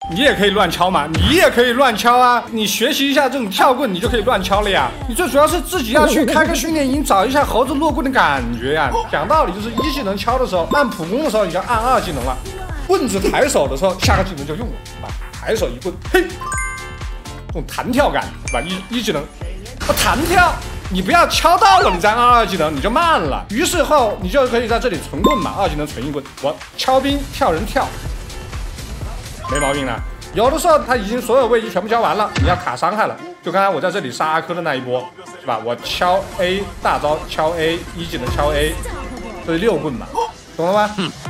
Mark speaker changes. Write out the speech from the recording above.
Speaker 1: 你也可以乱敲嘛，你也可以乱敲啊！你学习一下这种跳棍，你就可以乱敲了呀。你最主要是自己要去开个训练营，找一下猴子落棍的感觉呀。讲道理就是一技能敲的时候，按普攻的时候你就按二技能了，棍子抬手的时候下个技能就用了，对吧？抬手一棍，嘿，这种弹跳感，对吧？一技能，弹跳。你不要敲到了，你再按二技能你就慢了。于是后你就可以在这里存棍嘛，二技能存一棍，我敲兵跳人跳，没毛病了。有的时候他已经所有位移全部交完了，你要卡伤害了。就刚才我在这里杀阿珂的那一波，是吧？我敲 A 大招敲 A 一技能敲 A，这是6棍嘛，懂了吗？